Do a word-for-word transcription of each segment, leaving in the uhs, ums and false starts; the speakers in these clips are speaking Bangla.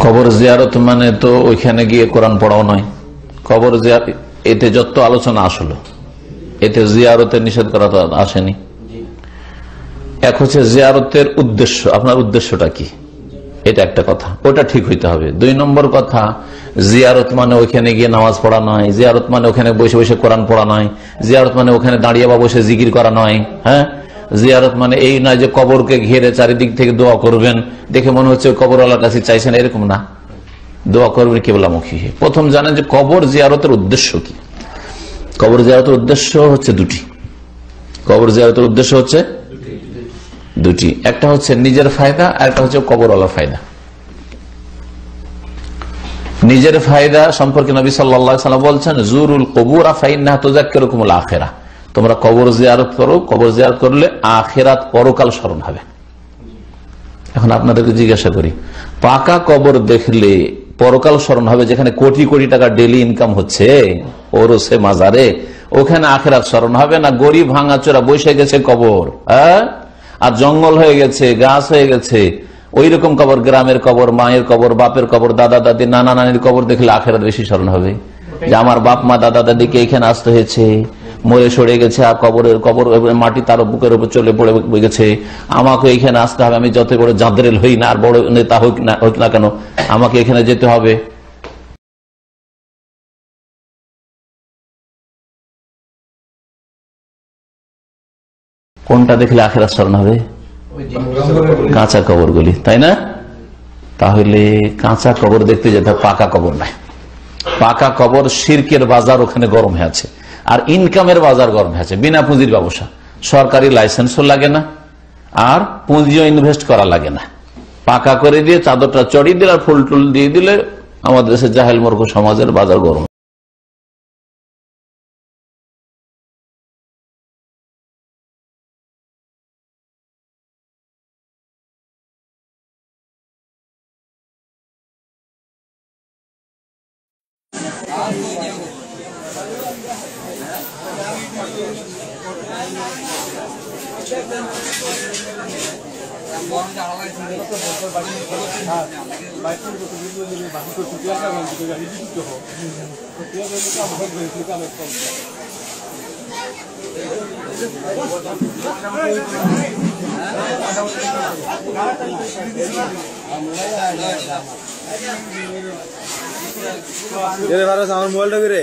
কবর জিয়ারত মানে তো ওইখানে গিয়ে কোরআন পড়াও নয়। কবর জিয়ারত এতে যত আলোচনা আসলো, এতে জিয়ারতের নিষেধ করা তো আসেনি। এক হচ্ছে জিয়ারতের উদ্দেশ্য, আপনার উদ্দেশ্যটা কি, এটা একটা কথা, ওটা ঠিক হইতে হবে। দুই নম্বর কথা, জিয়ারত মানে ওইখানে গিয়ে নামাজ পড়া নয়, জিয়ারত মানে ওখানে বসে বসে কোরআন পড়া নয়, জিয়ারত মানে ওখানে দাঁড়িয়ে বা বসে জিকির করা নয়। হ্যাঁ, জিয়ারত মানে এই নয় যে কবরকে ঘিরে চারিদিক থেকে দোয়া করবেন, দেখে মনে হচ্ছে কবর আল্লাহর কাছে চাইছেন, এরকম না। দোয়া করবেন কিবলামুখী। প্রথম জানেন যে কবর জিয়ারতের উদ্দেশ্য কি। কবর জিয়ারতের উদ্দেশ্য হচ্ছে দুটি। কবর জিয়ারতের উদ্দেশ্য হচ্ছে দুটি, একটা হচ্ছে নিজের ফায়দা আর একটা হচ্ছে কবর আল্লাহর ফায়দা। নিজের ফায়দা সম্পর্কে নবী সাল্লাল্লাহু আলাইহি ওয়াসাল্লাম বলছেন, জুরুল কুবুর ফাইন্নাহা তুযাক্কিরুকুমুল আখিরাহ। তোমরা কবর জিয়ারত করো, কবর জিয়ারত করলে আখিরাত পরকাল স্মরণ হবে। এখন আপনাদেরকে জিজ্ঞাসা করি, পাকা কবর দেখলে পরকাল স্মরণ হবে, যেখানে কোটি কোটি টাকা ডেলি ইনকাম হচ্ছে ওরসে মাজারে, ওখানে আখিরাত স্মরণ হবে না? গরিব ভাঙাচোরা বসে গেছে কবর, হ্যাঁ, আর জঙ্গল হয়ে গেছে, গাছ হয়ে গেছে, ওই রকম কবর, গ্রামের কবর, মায়ের কবর, বাপের কবর, দাদা দাদি, নানা নানির কবর দেখলে আখিরাত বেশি স্মরণ হবে। যে আমার বাপ মা দাদা দাদিকে এখানে আসতে হয়েছে, মরে সরে গেছে, আর কবরের কবর মাটি তার বুকের উপর চলে পড়ে গেছে, আমাকে এখানে আসতে হবে। আমি যত বড় জাদরেল হই না আর বড় নেতা হোক না হোক না কেন, আমাকে এখানে যেতে হবে। কোনটা দেখলে আখিরাত স্মরণ হবে? কাঁচা কবরগুলি, তাই না? তাহলে কাঁচা কবর দেখতে যেতে, পাকা কবর নাই। পাকা কবর শিরকের বাজার ওখানে গরম হয়ে আছে, আর ইনকামের বাজার গরম হয়ে আছে। বিনা পুঁজির ব্যবসা, সরকারি লাইসেন্সও লাগে না, আর পুঁজিও ইনভেস্ট করা লাগে না। পাকা করে দিয়ে চাদরটা চড়িয়ে দিলে আর ফুল টুল দিয়ে দিলে আমাদের দেশে জাহেল মূর্খ সমাজের বাজার গরম। আমার মোবাইলটা করে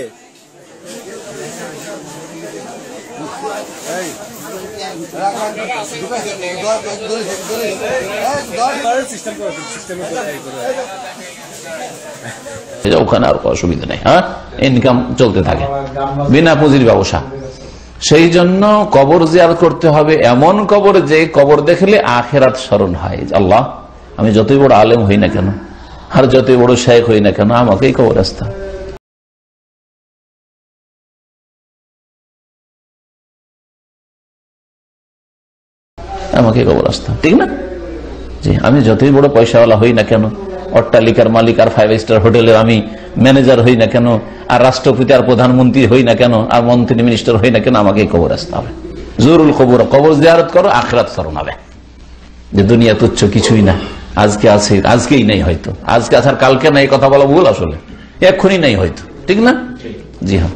ওখানে আর অসুবিধা নেই। হ্যাঁ, ইনকাম চলতে থাকে, বিনা পুঁজির ব্যবসা। সেই জন্য কবর জিয়ারত করতে হবে এমন কবর, যে কবর দেখলে আখিরাত স্মরণ হয়। আল্লাহ, আমি যতই বড় আলেম হই না কেন, আর যতই বড় শেখ হই না কেন, আমাকেই কবর আসতে, আমাকে কবর আসতে, ঠিক না? জি, আমি যতই বড় পয়সাওয়ালা হই না কেন, অট্টালিকার মালিক আর ফাইভ স্টার হোটেলের আমি ম্যানেজার হই না কেন, আর রাষ্ট্রপতি আর প্রধানমন্ত্রী হই না কেন, আর মন্ত্রী মিনিস্টার হই না কেন, আমাকে কবর আসতে হবে। জরুল কবর, কবর জিয়ারত করো, আখিরাত স্মরণ হবে। যে দুনিয়া তুচ্ছ কিছুই না, আজকে আছে আজকেই নেই, হয়তো আজকে আছে আর কালকে নাই, কথা বলা ভুল, আসলে এক্ষুনি নেই হয়তো, ঠিক না? জি হ্যাঁ,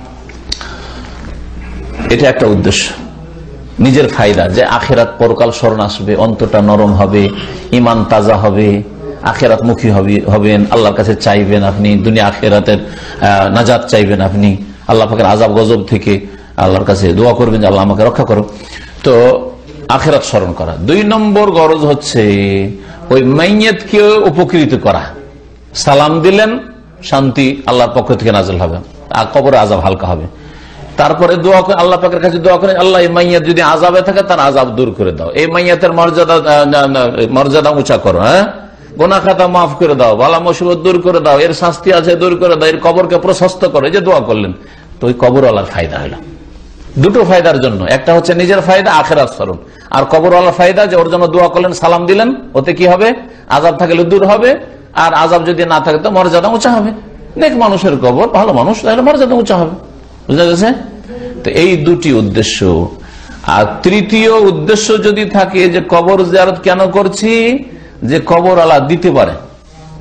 এটা একটা উদ্দেশ্য, নিজের ফায়দা, যে আখিরাত পরকাল স্মরণ আসবে, অন্তরটা নরম হবে, ইমান তাজা হবে, আখিরাত মুখী হবেন, আল্লাহর কাছে চাইবেন আপনি, দুনিয়া আখিরাতের নাজাত চাইবেন আপনি, আল্লাহ পাকের আযাব গজব থেকে আল্লাহর কাছে দোয়া করবেন যে আল্লাহ আমাকে রক্ষা করো। তো আখিরাত স্মরণ করা। দুই নম্বর গরজ হচ্ছে ওই মাইয়্যিতকে উপকৃত করা। সালাম দিলেন, শান্তি আল্লাহর পক্ষ থেকে নাযিল হবে, আর কবরে আযাব হালকা হবে। তারপরে দোয়া করে আল্লাহ পাকের কাছে দোয়া করে, আল্লাহ এই মাইয়াত যদি আযাবে থাকে তার আযাব দূর করে দাও, এই মাইয়াতের মর্যাদা মর্যাদা উঁচা করো, হ্যাঁ, গুনাহ খাতা মাফ করে দাও, বালা মুসিবত দূর করে দাও, এর শাস্তি আছে দূর করে দাও, এর কবরকে প্রশস্ত করো, যে দোয়া করলেন। তো ওই কবর আল্লাহর ফায়দা হলো দুটো ফায়দার জন্য, একটা হচ্ছে নিজের ফায়দা আখিরাত স্মরণ, আর কবর আল্লাহর ফায়দা যে ওর জন্য দোয়া করলেন, সালাম দিলেন, ওতে কি হবে? আযাব থাকলে দূর হবে, আর আযাব যদি না থাকে তো মর্যাদা উঁচা হবে। নেক মানুষের কবর, ভালো মানুষ, তাহলে মর্যাদা উঁচা হবে। বুঝা গেছে? তো এই দুটি উদ্দেশ্য। আর তৃতীয় উদ্দেশ্য যদি থাকে যে কবর জিয়ারত কেন করছি, যে কবর আল্লাহ দিতে পারে,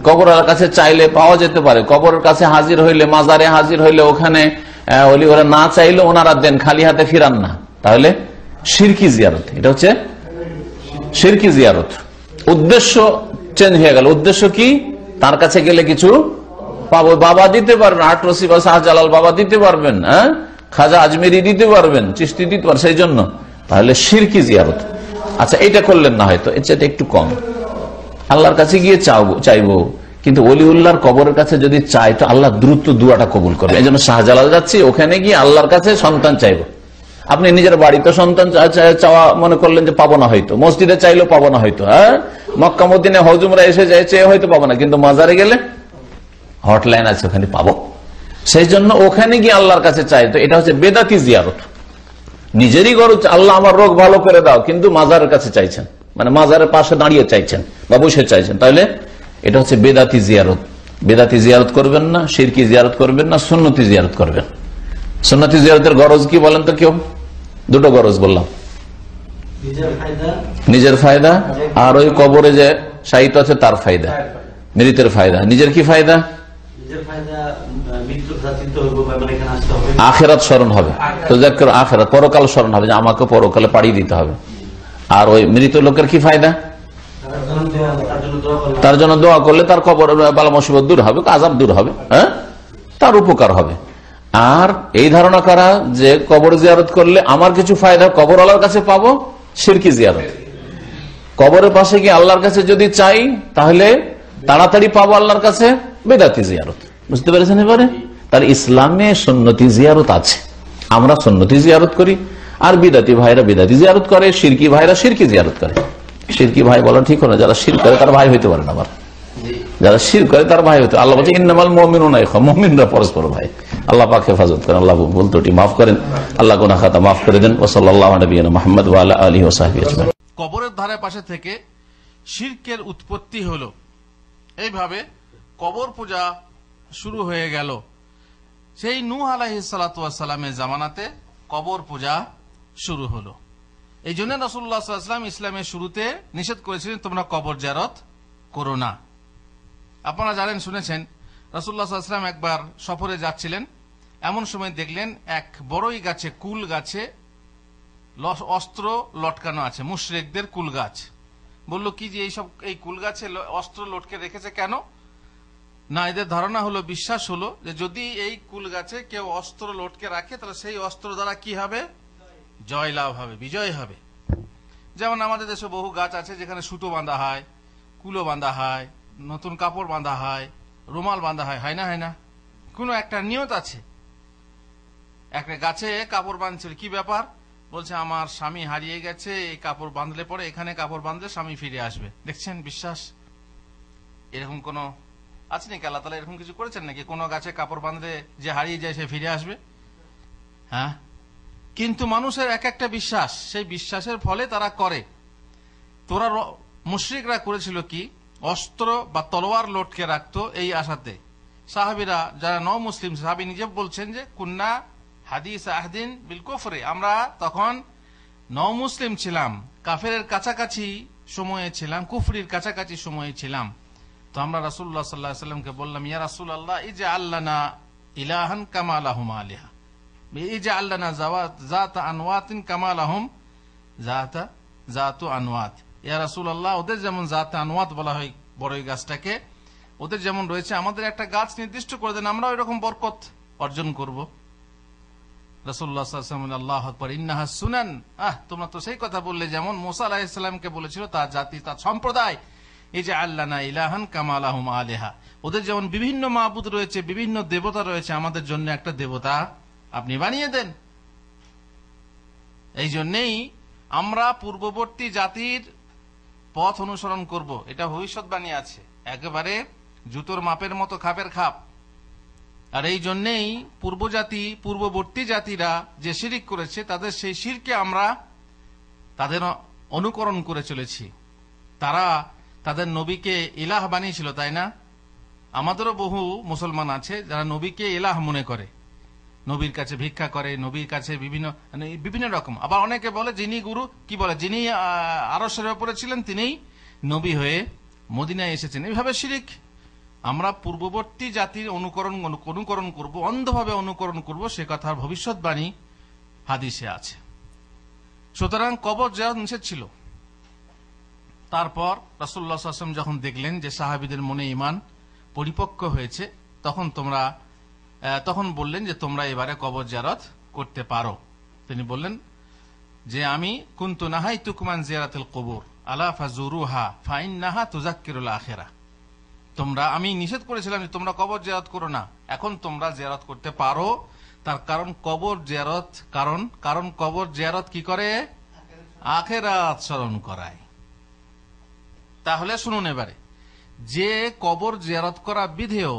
কবরের কাছে চাইলে পাওয়া যেতে পারে, কবরের কাছে হাজির হইলে, মাজারে হাজির হইলে ওখানে ওলি ওরা না চাইলে ওনারা দেন, খালি হাতে ফিরান না, তাহলে শিরকি জিয়ারত। এটা হচ্ছে শিরকি জিয়ারত। উদ্দেশ্য চেঞ্জ হয়ে গেল। উদ্দেশ্য কি? তার কাছে গেলে কিছু পাবো, বাবা দিতে পারবেন, আট রশি বা শাহজালাল বাবা দিতে পারবেন, হ্যাঁ, খাজা আজমেরি দিতে পারবেন, চিশতি দিতে পারবেন, সেই জন্য তাহলে শিরকি জিয়ারত। আচ্ছা, এটা করলেন না, হয়তো এর চাইতে একটু কম, আল্লাহর কাছে গিয়ে চাইবো চাইবো কিন্তু ওলিউল্লাহর কবরের কাছে যদি চাই তো আল্লাহ দ্রুত দুয়াটা কবুল করবে। এই জন্য শাহজালাল যাচ্ছি, ওখানে গিয়ে আল্লাহর কাছে সন্তান চাইবো। আপনি নিজের বাড়িতে সন্তান চাওয়া মনে করলেন যে পাবো না, হয়তো মসজিদে চাইলেও পাবো না, হয়তো হ্যাঁ, মক্কা মদিনে হজুমরা এসে যায় চেয়ে হয়তো পাবো না, কিন্তু মাজারে গেলে হটলাইন আছে, ওখানে পাবো। সেই জন্য ওখানে গিয়ে আল্লাহর কাছে চাই, তো এটা হচ্ছে বেদাতি জিয়ারত। নিজেরই গরু, আল্লাহ আমার রোগ ভালো করে দাও, কিন্তু মাজারের কাছে চাইছেন, মানে মাজারের পাশে দাঁড়িয়ে চাইছেন বা বসে চাইছেন, তাহলে এটা হচ্ছে বেদাতি জিয়ারত। বেদাতি জিয়ারত করবেন না, শিরকি জিয়ারত করবেন না, সুন্নতি জিয়ারত করবেন। সুন্নতি জিয়ারতের গরজ কি বলেন তো? কেউ দুটো গরজ বললাম, নিজের ফায়দা আর ওই কবরে যে শাহিদ আছে তার ফায়দা, মৃতের ফায়দা। নিজের কি ফায়দা? আখেরাত স্মরণ হবে, তো আখেরাত পরকাল স্মরণ হবে যে আমাকে পরকালে পাড়িয়ে দিতে হবে। আর ওই মৃত লোকের কি ফায়দা? তার জন্য দোয়া করলে তার কবর বালা মুসিবত দূর হবে, আযাব দূর হবে, হ্যাঁ, তার উপকার হবে। আর এই ধারণা করা যে কবর জিয়ারত করলে আমার কিছু ফায়দা কবর আল্লাহর কাছে পাবো, শিরকি জিয়ারত। কবরের পাশে গিয়ে আল্লাহর কাছে যদি চাই তাহলে তাড়াতাড়ি পাবো আল্লাহর কাছে, বেদাতি জিয়ারত। বুঝতে পেরেছেন এবারে? তার ইসলামে সুন্নতি জিয়ারত আছে, আমরা সুন্নতি জিয়ারত করি, আর বিদাতি ভাইরা বিদাতি জিয়ারত করে, শিরকি ভাইরা শিরকি জিয়ারত করে। শিরকি ভাই বলা ঠিক না, যারা শির করে তার ভাই হইতে পারে না, আবার যারা শির করে তার ভাই হইতে। আল্লাহ বলছে ইন্নামাল মুমিনুনা ইখওয়া, মুমিনরা পরস্পর ভাই। আল্লাহ পাক হেফাজত করেন, আল্লাহ ভুল ত্রুটি মাফ করেন, আল্লাহ গুনাহ খাতা মাফ করে দেন। ওয়া সাল্লাল্লাহু আলা নবিয়িনা মুহাম্মদ ওয়া আলা আলিহি ওয়া সাহবিহি আজমাইন। কবরের ধারে পাশে থেকে শিরকের উৎপত্তি হলো, এইভাবে কবর পূজা শুরু হয়ে গেল। সেই নূহ আলাইহিস সালাতু ওয়াস সালামের জামানাতে কবর পূজা শুরু হলো। এই জন্য রাসূলুল্লাহ সাল্লাল্লাহু আলাইহি ওয়াসাল্লাম ইসলামের শুরুতে নিষেধ করেছিলেন তোমরা কবর জিয়ারত করো না। আপনারা জানেন, শুনেছেন, রাসূলুল্লাহ সাল্লাল্লাহু আলাইহি ওয়াসাল্লাম একবার সফরে যাচ্ছিলেন, এমন সময় দেখলেন এক বড়ই গাছে, কুল গাছে অস্ত্র লটকানো আছে, মুশরিকদের কুল গাছ। বলল কি যে এইসব এই কুল গাছে অস্ত্র লটকে রেখেছে কেন? না, এদের ধারণা হলো, বিশ্বাস হলো যে যদি এই কুল গাছে কেউ অস্ত্র লটকে রাখে তাহলে সেই অস্ত্র দ্বারা কি হবে? জয় লাভ হবে, বিজয় হবে। যেমন আমাদের দেশে বহু গাছ আছে যেখানে সুতো বাঁধা হয়, কুলো বাঁধা হয়, নতুন কাপড় বাঁধা হয়, রুমাল বাঁধা হয়, হয় না? হয় না? কোনো একটা নিয়ত আছে। একটা গাছে কাপড় বাঁধছিল, কি ব্যাপার? বলছে আমার স্বামী হারিয়ে গেছে, এই কাপড় বাঁধলে পরে, এখানে কাপড় বাঁধলে স্বামী ফিরে আসবে। দেখছেন বিশ্বাস? এরকম কোন আছে নাকি? আল্লাহ তাআলা এরকম কিছু করেছেন নাকি? কোন গাছে কাপড় বাঁধলে যে হারিয়ে যায় সে ফিরে আসবে? হ্যাঁ, কিন্তু মানুষের এক একটা বিশ্বাস, সেই বিশ্বাসের ফলে তারা করে। তোরা মুশরিকরা করেছিল কি? অস্ত্র বা তলোয়ার লটকে রাখতো এই আশাতে। সাহাবীরা যারা ন মুসলিম, সাহাবী নিজে বলছেন যে কুন্না হাদিস আহদিন বিল কুফরি, আমরা তখন ন মুসলিম ছিলাম, কাফেরের কাছাকাছি সময়ে ছিলাম, কুফরির কাছাকাছি সময়ে ছিলাম। তো আমরা রাসূলুল্লাহ সাল্লাল্লাহু আলাইহি ওয়াসাল্লামকে বললাম, ইয়া রাসূলুল্লাহ ইজআল লানা ইলাহান কামা লাহুম আলিহা, ইজআল লানা যাতা আনওয়াতিন কামা লাহুম যাতা যাতু আনওয়াত। ইয়া রাসূলুল্লাহ, ওদের যেমন যাতে আনওয়াত বলা হয় বড়ই গাছটাকে, ওদের যেমন রয়েছে, আমাদের একটা গাছ নির্দিষ্ট করে দেন, আমরা ওইরকম বরকত অর্জন করব। রাসূলুল্লাহ সাল্লাল্লাহু আলাইহি ওয়াসাল্লাম, আল্লাহু আকবার, ইন্নাহা সুনান, আহ তোমরা তো সেই কথা বললে যেমন মুসা আলাইহিস সালামকে বলেছিল তার জাতি, তার সম্প্রদায়, ইজআল লানা ইলাহান কামা লাহুম আলিহা, ওদের যেমন বিভিন্ন মাবুদ রয়েছে, বিভিন্ন দেবতা রয়েছে, আমাদের জন্য একটা দেবতা আপনি বানিয়ে দেন। এই জন্যই আমরা পূর্ববর্তী জাতির পথ অনুসরণ করব, এটা ভবিষ্যৎবাণী আছে, একেবারে জুতোর মাপের মতো খাপের খাপ। আর এই জন্যেই পূর্বজাতি, পূর্ববর্তী জাতিরা যে শিরক করেছে, তাদের সেই শিরকে আমরা তাদের অনুকরণ করে চলেছি। তারা তাদের নবীকে ইলাহ বানিয়েছিল, তাই না? আমাদেরও বহু মুসলমান আছে যারা নবীকে ইলাহ মনে করে, নবীর কাছে ভিক্ষা করে, নবীর কাছে বিভিন্ন বিভিন্ন রকম। আবার অনেকে বলে যিনি গুরু, কি বলে, যিনি আরশের উপরে ছিলেন তিনিই নবী হয়ে মদিনায় এসেছেন। এইভাবে শিরক আমরা পূর্ববর্তী জাতির অনুকরণ অনুকরণ করব, অন্ধভাবে অনুকরণ করব, সে কথার ভবিষ্যৎবাণী হাদিসে আছে। সুতরাং কবর জিয়ারত নিষেধ ছিল। তারপর রাসূলুল্লাহ সাল্লাল্লাহু আলাইহি ওয়াসাল্লাম যখন দেখলেন যে সাহাবীদের মনে ঈমান পরিপক্ক হয়েছে, তখন তোমরা তখন বললেন যে তোমরা এবারে কবর জিয়ারত করতে পারো। তিনি বললেন যে আমি কুনতু নাহাইতুকুম আন জিয়ারাতিল কুবুর আলা ফাজুরুহা ফাইন্নাহা তুযাক্কিরুল আখিরাহ। তোমরা আমি নিষেধ করেছিলাম যে তোমরা কবর জিয়ারত করো না, এখন তোমরা জিয়ারত করতে পারো। তার কারণ কবর জিয়ারত কারণ কারণ কবর জিয়ারত কি করে? আখিরাত স্মরণ করায়। তাহলে শুনুন, এবারে যে কবর জিয়ারত করা বিধেয়,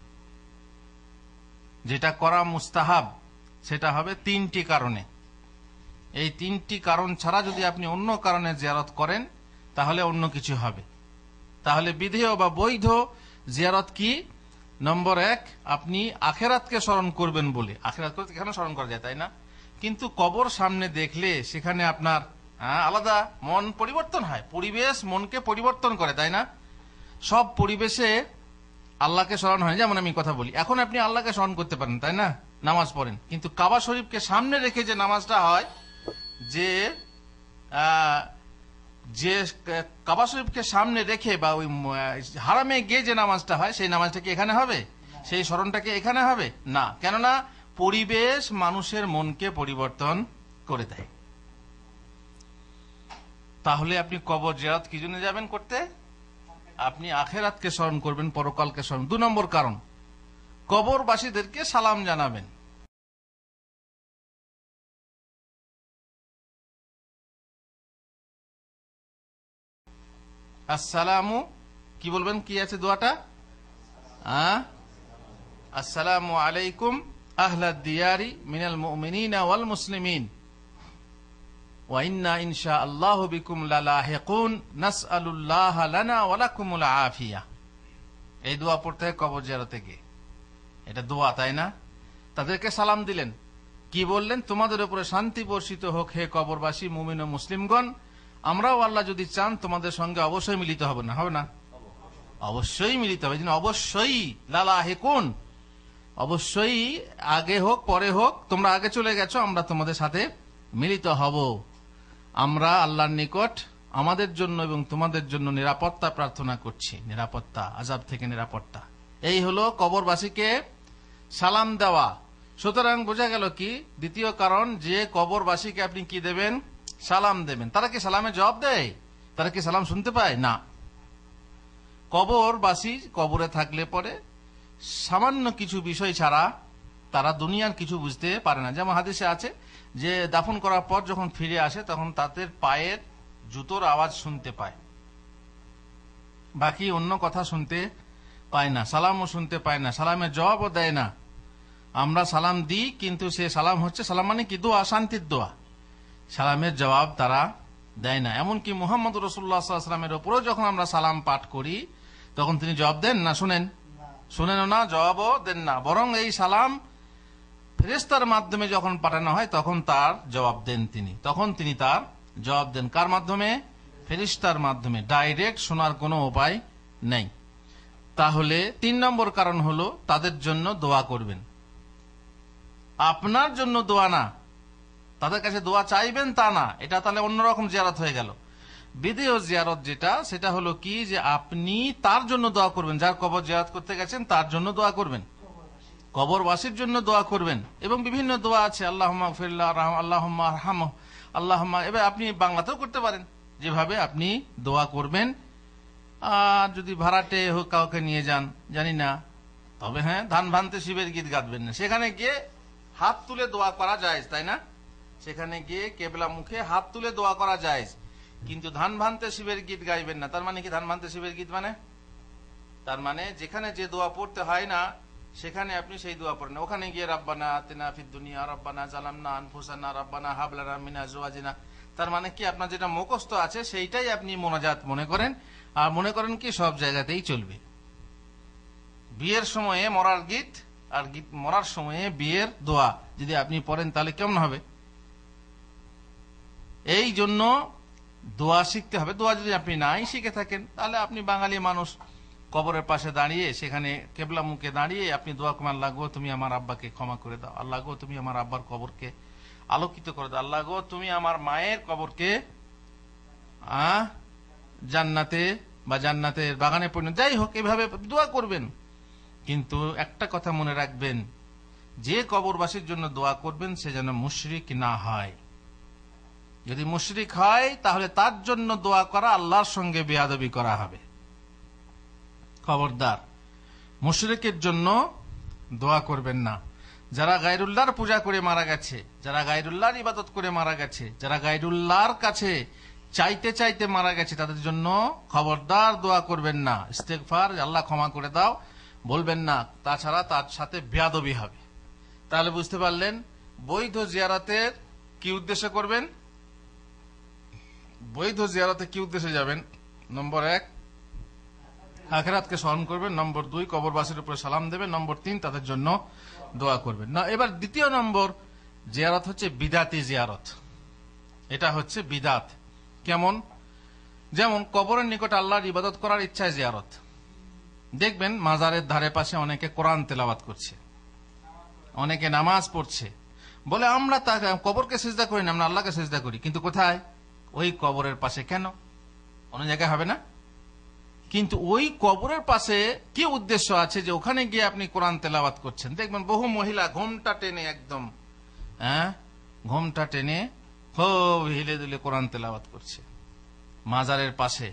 যেটা করা মুস্তাহাব, সেটা হবে তিনটি কারণে। এই তিনটি কারণ ছাড়া যদি আপনি অন্য কারণে জিয়ারত করেন তাহলে অন্য কিছু হবে। তাহলে বিধেয় বা বৈধ জিয়ারত কি? নম্বর এক, আপনি আখেরাতকে স্মরণ করবেন বলে। আখেরাত করতে কেন স্মরণ করা যায়, তাই না? কিন্তু কবর সামনে দেখলে সেখানে আপনার আলাদা মন পরিবর্তন হয়। পরিবেশ মনকে পরিবর্তন করে, তাই না? সব পরিবেশে আল্লাহকে স্মরণ হয়। যেমন আমি কথা বলি, এখন আপনি আল্লাহকে স্মরণ করতে পারেন, তাই না? নামাজ পড়েন, কিন্তু কাবা শরীফকে সামনে রেখে যে নামাজটা হয়, যে যে কাবা শরীফকে সামনে রেখে বা ওই হারামে গিয়ে যে নামাজটা হয়, সেই নামাজটা কি এখানে হবে? সেই স্মরণটা কি এখানে হবে না? কেননা পরিবেশ মানুষের মনকে পরিবর্তন করে দেয়। তাহলে আপনি কবর জিয়ারত কি জন্য যাবেন করতে? আপনি আখেরাতকে স্মরণ করবেন, পরকালকে স্মরণ। দু নম্বর কারণ, কবরবাসীদেরকে সালাম জানাবেন। আসসালামু কি বলবেন? কি আছে দোয়াটা? আসসালামু আলাইকুম আহলাদ দিয়ারি মিনাল মুমিনিনা ওয়াল মুসলিমিন ওয়া ইন্না ইনশাআল্লাহু বিকুম লালাহিকুন নাসআলুল্লাহা লানা ওয়া লাকুমুল আফিয়া। এই দোয়া পড়তে হয় কবর জিয়ারতে গিয়ে। এটা দোয়া, তাই না? তাদেরকে সালাম দিলেন, কি বললেন? তোমাদের উপরে শান্তি বর্ষিত হোক হে কবরবাসী মুমিন ও মুসলিমগণ, আমরাও আল্লাহ যদি চান তোমাদের সঙ্গে অবশ্যই মিলিত হব। না হবে না? অবশ্যই মিলিত হবে। অবশ্যই লালাহিকুন, অবশ্যই আগে হোক পরে হোক, তোমরা আগে চলে গেছো, আমরা তোমাদের সাথে মিলিত হব। আমরা আল্লাহর নিকট আমাদের জন্য এবং তোমাদের জন্য নিরাপত্তা প্রার্থনা করছি, নিরাপত্তা, আযাব থেকে নিরাপত্তা। এই হলো কবরবাসীকে সালাম দেওয়া। সুতরাং বোঝা গেল কি? দ্বিতীয় কারণ, যে কবরবাসীকে আপনি কি দেবেন? সালাম দেবেন। তারা কি সালামে জবাব দেয়? তারা কি সালাম শুনতে পায়? না। কবরবাসী কবরে থাকলে পরে সামান্য কিছু বিষয় ছাড়া তারা দুনিয়ার কিছু বুঝতে পারে না। যেমন হাদিসে আছে যে দাফন করার পর যখন ফিরে আসে তখন তাদের পায়ের জুতোর আওয়াজ শুনতে পায়, বাকি অন্য কথা শুনতে পায় না, সালামও শুনতে পায় না, সালামের জবাবও দেয় না। আমরা সালাম দিই, কিন্তু সে সালাম হচ্ছে সালাম মানে কি? দোয়া, শান্তির দোয়া। সালামের জবাব তারা দেয় না। এমনকি মুহাম্মদ রাসূলুল্লাহ সাল্লাল্লাহু আলাইহি ওয়াসাল্লামের উপরেও যখন আমরা সালাম পাঠ করি তখন তিনি জবাব দেন না? শুনেন শুনেন না, জবাবও দেন না। বরং এই সালাম ফেরেশতার মাধ্যমে যখন পাঠানো হয় তখন তার জবাব দেন তিনি। তখন তিনি তার জবাব দেন কার মাধ্যমে? ফেরেশতার মাধ্যমে। ডাইরেক্ট শোনার কোনো উপায় নেই। তাহলে তিন নম্বর কারণ হলো তাদের জন্য দোয়া করবেন। আপনার জন্য দোয়া না, তাদের কাছে দোয়া চাইবেন তা না, এটা তাহলে অন্যরকম জিয়ারত হয়ে গেল। বিদেয় জিয়ারত যেটা, সেটা হলো কি যে আপনি তার জন্য দোয়া করবেন, যার কবর জিয়ারত করতে গেছেন তার জন্য দোয়া করবেন, কবরবাসীর জন্য দোয়া করবেন। এবং বিভিন্ন দোয়া আছে, আল্লাহুম্মা গফিরলাহ, আল্লাহুম্মা আরহামহু, আল্লাহুম্মা, এবার আপনি বাংলাতেও করতে পারেন, যেভাবে আপনি দোয়া করবেন। আর যদি ভাড়াটে হোক কাউকে নিয়ে যান, জানি না, তবে হ্যাঁ ধান ভানতে শিবের গীত গাইবেন না। সেখানে গিয়ে হাত তুলে দোয়া করা যায়, তাই না? সেখানে গিয়ে কেবলা মুখে হাত তুলে দোয়া করা যায়, কিন্তু ধান ভানতে শিবের গীত গাইবেন না। তার মানে কি ধান ভানতে শিবের গীত মানে? তার মানে যেখানে যে দোয়া পড়তে হয় না সেখানে আপনি সেই দোয়া পড়েন। ওখানে গিয়ে রাব্বানা আতিনা ফিদ দুনিয়া রাব্বানা জালামনা আনফুসানা রাব্বানা হাব লানা মিন আজওয়াজিনা, তার মানে কি আপনার যেটা মুখস্থ আছে সেইটাই আপনি মোনাজাত মনে করেন, আর মনে করেন কি সব জায়গাতেই চলবে। বিয়ের সময়ে মরার গীত আর গীত মরার সময়ে বিয়ের দোয়া যদি আপনি পড়েন তাহলে কেমন হবে? এই জন্য দোয়া শিখতে হবে। দোয়া যদি আপনি নাই শিখে থাকেন তাহলে আপনি বাঙালি মানুষ, কবরের পাশে দাঁড়িয়ে সেখানে কেবলা মুখে দাঁড়িয়ে আপনি দোয়া করেন, আল্লাহ গো তুমি আমার আব্বাকে ক্ষমা করে দাও, আল্লাহ গো তুমি আমার আব্বার কবরকে আলোকিত করে দাও, আল্লাহ গো তুমি আমার মায়ের কবরকে আহ জান্নাতে বা জান্নাতের বাগানে পরিণত, যাই হোক এভাবে দোয়া করবেন। কিন্তু একটা কথা মনে রাখবেন, যে কবরবাসীর জন্য দোয়া করবেন সে যেন মুশরিক না হয়। যদি মুশরিক হয় তাহলে তার জন্য দোয়া করা আল্লাহর সঙ্গে বেয়াদবি করা হবে। খবরদার, মুশরিকের জন্য দোয়া করবেন না। যারা গায়রুল্লাহর পূজা করে মারা গেছে, যারা গায়রুল্লাহর ইবাদত করে মারা গেছে, যারা গায়রুল্লাহর কাছে চাইতে চাইতে মারা গেছে, তাদের জন্য খবরদার দোয়া করবেন না। ইস্তেগফার, আল্লাহ ক্ষমা করে দাও বলবেন না, তাছাড়া তার সাথে বেয়াদবি হবে। তাহলে বুঝতে পারলেন বৈধ জিয়ারতের কি উদ্দেশ্য করবেন। বৈধ জিয়ারতে কি উদ্দেশ্যে যাবেন? নম্বর এক, আখিরাতকে স্মরণ করবেন। নম্বর দুই, কবরবাসীর উপরে সালাম দেবেন। নম্বর তিন, তাদের জন্য দোয়া করবেন না। এবার দ্বিতীয় নম্বর জিয়ারত হচ্ছে বিদাতি জিয়ারত। এটা হচ্ছে বিদাত। কেমন? যেমন কবরের নিকট আল্লাহর ইবাদত করার ইচ্ছায় জিয়ারত। দেখবেন মাজারের ধারে পাশে অনেকে কোরআন তেলাওয়াত করছে, অনেকে নামাজ পড়ছে, বলে আমরা তা কবরকে সিজদা করি না, আমরা আল্লাহকে সিজদা করি। কিন্তু কোথায়? ওই কবরের পাশে। কেন? অন্য জায়গায় হবে না? কিন্তু ওই কবরের পাশে কি উদ্দেশ্য আছে যে ওখানে গিয়ে আপনি কোরআন তেলাওয়াত করছেন? দেখবেন বহু মহিলা ঘোমটা টেনে, একদম হ্যাঁ ঘোমটা টেনে খুব হিলে দিলে কোরআন তেলাওয়াত করছে মাজারের পাশে।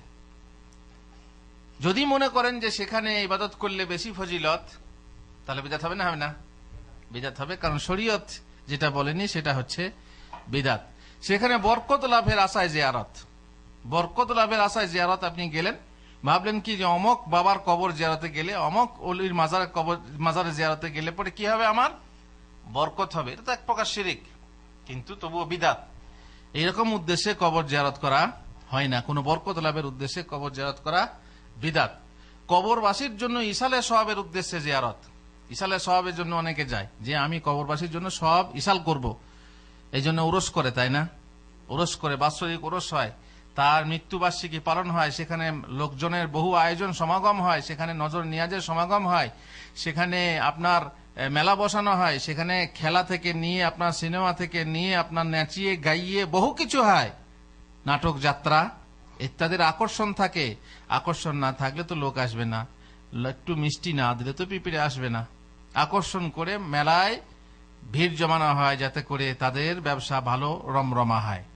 যদি মনে করেন যে সেখানে ইবাদত করলে বেশি ফজিলত, তাহলে বিদাত হবে না? হবে না? বিদাত হবে, কারণ শরীয়ত যেটা বলেনি সেটা হচ্ছে বিদাত। সেখানে বরকত লাভের আশায় জিয়ারত, বরকত লাভের আশায় জিয়ারত আপনি গেলেন, ভাবলেন কি যে অমক বাবার কবর জিয়ারতে গেলে, অমক অলির মাজারের কবর মাজারে জিয়ারতে গেলে পরে কি হবে? আমার বরকত হবে। এটা তো এক প্রকার শিরিক, কিন্তু তবুও বিদাত। এইরকম উদ্দেশ্যে কবর জিয়ারত করা হয় না, কোনো বরকত লাভের উদ্দেশ্যে কবর জিয়ারত করা বিদাত। কবরবাসীর জন্য ইসালে সওয়াবের উদ্দেশ্যে জিয়ারত। ইসালে সওয়াবের জন্য অনেকে যায় যে আমি কবরবাসীর জন্য সব ইসাল করব, এই জন্য উরস করে, তাই না? উরস করে, বাৎসরিক উরস হয়, তার মৃত্যুবার্ষিকী পালন হয়, সেখানে লোকজনের বহু আয়োজন সমাগম হয়, সেখানে নজর নিয়াজের সমাগম হয়, সেখানে আপনার মেলা বসানো হয়, সেখানে খেলা থেকে নিয়ে আপনার সিনেমা থেকে নিয়ে আপনার নাচিয়ে গাইয়ে বহু কিছু হয়, নাটক যাত্রা ইত্যাদির আকর্ষণ থাকে। আকর্ষণ না থাকলে তো লোক আসবে না, একটু মিষ্টি না দিলে তো পিঁপড়ে আসবে না। আকর্ষণ করে মেলায় ভিড় জমানো হয় যাতে করে তাদের ব্যবসা ভালো রমরমা হয়।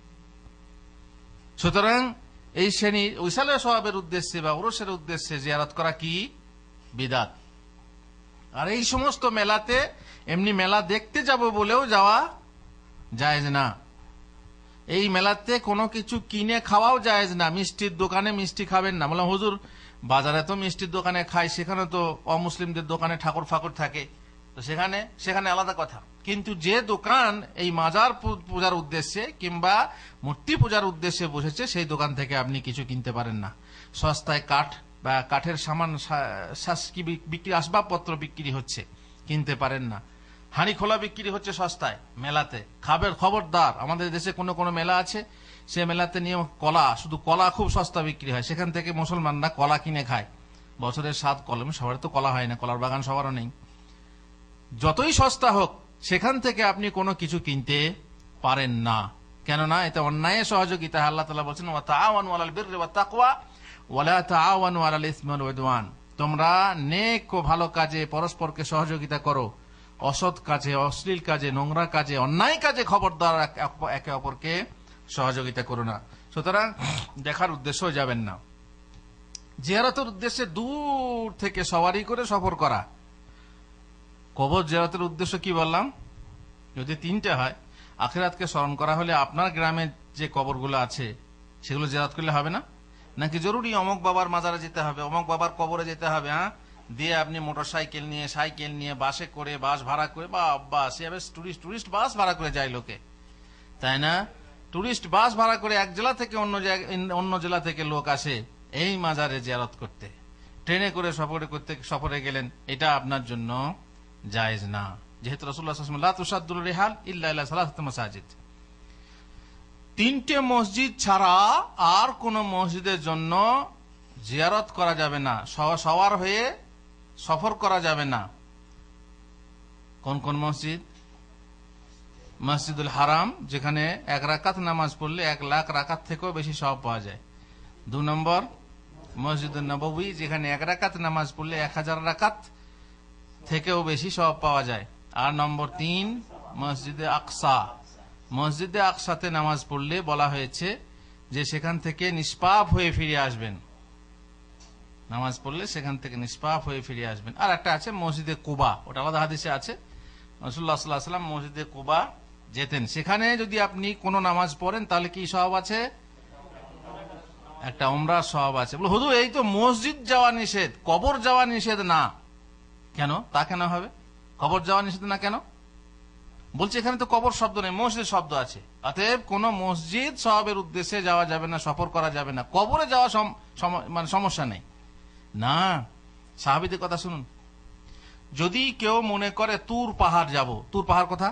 সুতরাং এই শ্রেণী ইসালে সওয়াবের উদ্দেশ্যে বা উরসের উদ্দেশ্যে জিয়ারত করা কি? বিদাত। আর এই সমস্ত মেলাতে এমনি মেলা দেখতে যাব বলেও যাওয়া জায়েজ না। এই মেলাতে কোনো কিছু কিনে খাওয়াও জায়েজ না। মিষ্টির দোকানে মিষ্টি খাবেন না। বললাম হুজুর বাজারে তো মিষ্টির দোকানে খাই, সেখানে তো অমুসলিমদের দোকানে ঠাকুর ফাকুর থাকে, তো সেখানে সেখানে আলাদা কথা। কিন্তু যে দোকান এই মাজার পূজার উদ্দেশ্যে কিংবা মূর্তি পূজার উদ্দেশ্যে বসেছে, সেই দোকান থেকে আপনি কিছু কিনতে পারেন না। সস্তায় কাঠ বা কাঠের সামান বিক্রি, আসবাবপত্র বিক্রি হচ্ছে, কিনতে পারেন না। হাঁড়ি খোলা বিক্রি হচ্ছে সস্তায় মেলাতে, খাবেন। খবরদার, আমাদের দেশে কোনো কোনো মেলা আছে, সে মেলাতে নিয়ে কলা, শুধু কলা খুব সস্তা বিক্রি হয়, সেখান থেকে মুসলমানরা কলা কিনে খায়। বছরের সাত কলম, সবার তো কলা হয় না, কলার বাগান সবারও নেই। যতই সস্তা হোক, সেখান থেকে আপনি কোনো কিছু কিনতে পারেন না, কেননা এটা অন্যায় সহযোগিতা। আল্লাহ তাআলা বলেছেন ওয়া তাআওয়ানু আলাল বিররি ওয়াত তাকওয়া ওয়া লা তাআওয়ানু আলাল ইসমি ওয়াল উদওয়ান। তোমরা নেক ও ভালো কাজে পরস্পরকে সহযোগিতা করো, অসৎ কাজে, অশ্লীল কাজে, নোংরা কাজে, অন্যায় কাজে খবরদার একে অপরকে সহযোগিতা করো না। সুতরাং দেখার উদ্দেশ্য যাবেন না। জিয়ারতের উদ্দেশ্যে দূর থেকে সওয়ারি করে সফর করা। কবর জিয়ারতের উদ্দেশ্য কি বললাম? যদি তিনটা হয়, আখিরাতকে স্মরণ করা হলে আপনার গ্রামে যে কবরগুলো আছে সেগুলো জিয়ারত করলে হবে না? নাকি জরুরি অমক বাবার মাজারে যেতে হবে, অমক বাবার কবরে যেতে হবে? হ্যাঁ, দিয়ে আপনি মোটর সাইকেল নিয়ে, সাইকেল নিয়ে, বাসে করে, বাস ভাড়া করে, বা বাস টুরিস্ট টুরিস্ট বাস ভাড়া করে যায় লোকে, তাই না? টুরিস্ট বাস ভাড়া করে এক জেলা থেকে অন্য অন্য জেলা থেকে লোক আসে এই মাজারে জিয়ারত করতে। ট্রেনে করে সফরে করতে সফরে গেলেন, এটা আপনার জন্য জায়েজ না, যেহেতু রাসূলুল্লাহ সাল্লাল্লাহু আলাইহি ওয়াসাল্লাম লা তুসাদ্দুল রিহাল ইল্লা ইলা সালাসাতি মাসাজিদ, তিনটে মসজিদ ছাড়া আর কোন মসজিদের জন্য জিয়ারত করা যাবে না, সওয়ার হয়ে সফর করা যাবে না। কোন কোন মসজিদ? মসজিদুল হারাম, যেখানে এক রাকাত নামাজ পড়লে এক লাখ রাকাত থেকেও বেশি সওয়াব পাওয়া যায়। দু নম্বর মসজিদুল নববী, যেখানে এক রাকাত নামাজ পড়লে এক হাজার রাকাত থেকেও বেশি সওয়াব পাওয়া যায়। আর নম্বর তিন মসজিদে আকসা। মসজিদে আকসাতে নামাজ পড়লে বলা হয়েছে যে সেখান থেকে নিষ্পাপ হয়ে ফিরে আসবেন। নামাজ পড়লে সেখান থেকে নিষ্পাপ হয়ে ফিরে আসবেন। আর একটা আছে মসজিদে কুবা, ওটা আলাদা হাদিসে আছে। রাসূলুল্লাহ সাল্লাল্লাহু আলাইহি ওয়াসাল্লাম মসজিদে কুবা যেতেন। সেখানে যদি আপনি কোনো নামাজ পড়েন তাহলে কি সওয়াব আছে? একটা উমরার সওয়াব আছে। বলে হুজুর এই তো মসজিদ যাওয়া নিষেধ, কবর যাওয়া নিষেধ না। কেন? তা কেন হবে? কবর যাওয়া নিষেধ না কেন? বলছে এখানে তো কবর শব্দ নেই, মসজিদ শব্দ আছে। অতএব কোন মসজিদ সওয়াবের উদ্দেশ্যে যাওয়া যাবে না, সফর করা যাবে না। কবরে যাওয়া মানে সমস্যা নেই না। সাহাবীদের কথা শুনুন। যদি কেউ মনে করে তুর পাহাড় যাব, তুর পাহাড় কোথা?